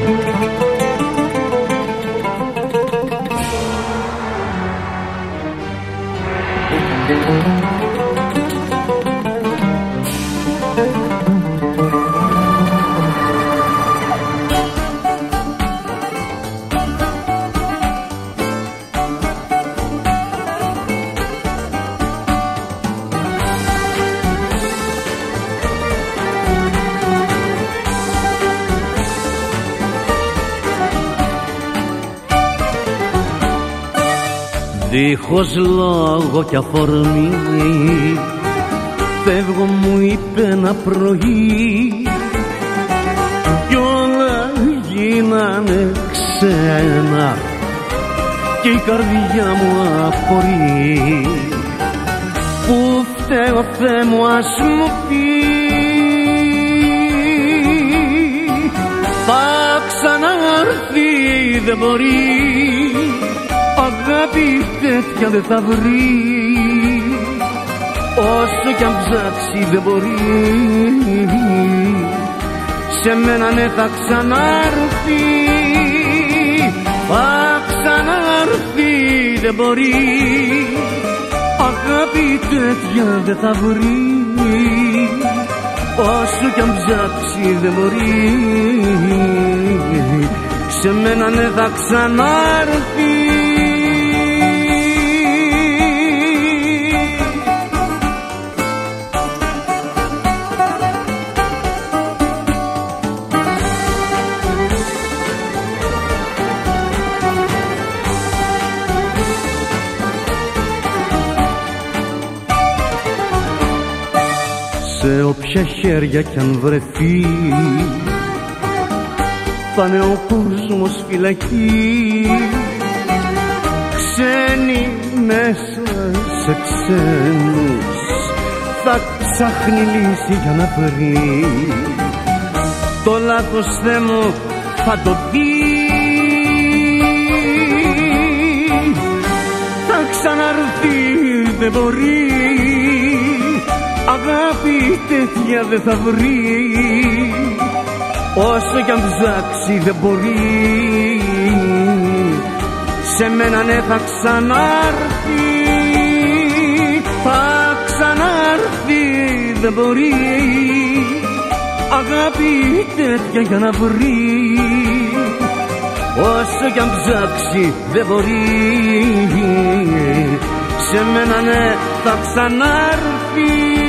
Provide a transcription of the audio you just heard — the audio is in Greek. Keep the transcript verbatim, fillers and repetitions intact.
Δίχως λόγο κι αφορμή φεύγω, μου είπε ένα πρωί, κι όλα γίνανε ξένα και η καρδιά μου απορεί. Πού φταίω, Θεέ μου, ας μου πει, θα ξανάρθει, δεν μπορεί, αγάπη τέτοια δεν θα βρει, όσο κι αν ψάξει δεν μπορεί. Σε μένα ναι θα ξανάρθει, θα ξανάρθει, δεν μπορεί, αγάπη τέτοια δεν θα βρει, όσο κι αν ψάξει δεν μπορεί. Σε μένα ναι θα ξανάρθει. Σε όποια χέρια κι αν βρεθεί, θα είναι ο κόσμος φυλακή. Ξένοι μέσα σε ξένους θα ψάχνει λύση για να βρει. Το λάθος, Θεέ μου, θα το δει, θα ξαναρθεί, δεν μπορεί, αγάπη τέτοια δεν θα βρει, όσο κι αν ψάξει δεν μπορεί. Σε μένα ναι θα ξανάρθει, θα ξανάρθει, δεν μπορεί, αγάπη τέτοια για να βρει, όσο κι αν ψάξει δεν μπορεί. Σε μένα ναι θα ξανάρθει.